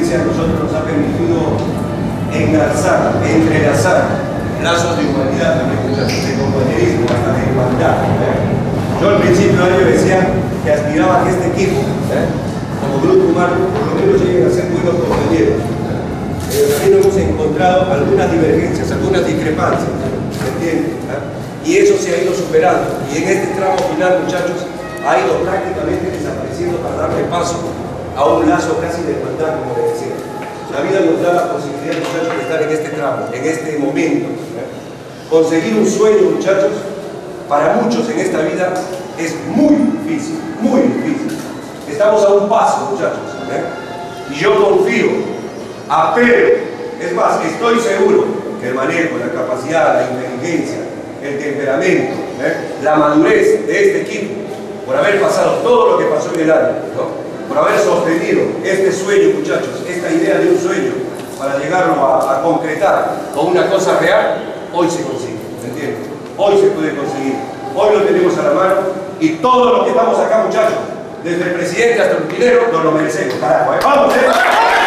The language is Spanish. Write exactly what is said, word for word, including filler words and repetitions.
experiencia a nosotros nos ha permitido engarzar, entrelazar lazos de humanidad también, muchachos, de compañerismo, hasta de igualdad. ¿eh? Yo al principio del año decía que aspiraba a que este equipo, ¿eh? como grupo humano, por lo menos lleguen a ser buenos compañeros. Pero también hemos encontrado algunas divergencias, algunas discrepancias, ¿se entiende? ¿eh? Y eso se ha ido superando. Y en este tramo final, muchachos, ha ido prácticamente desapareciendo para darle paso a un lazo casi de hermandad, como les decía. La vida nos da la posibilidad, muchachos, de estar en este tramo, en este momento. ¿eh? Conseguir un sueño, muchachos, para muchos en esta vida es muy difícil, muy difícil. Estamos a un paso, muchachos. ¿eh? Y yo confío, apelo, es más, estoy seguro que el manejo, la capacidad, la inteligencia, el temperamento, ¿eh? la madurez de este equipo, por haber pasado todo lo que pasó en el año, ¿no? por haber sostenido este sueño, muchachos, esta idea de un sueño, para llegarlo a, a concretar con una cosa real, hoy se consigue, ¿me entiendes? Hoy se puede conseguir, hoy lo tenemos a la mano y todos los que estamos acá, muchachos, desde el presidente hasta el utilero, nos lo merecemos, carajo, ¿eh? ¡Vamos, eh!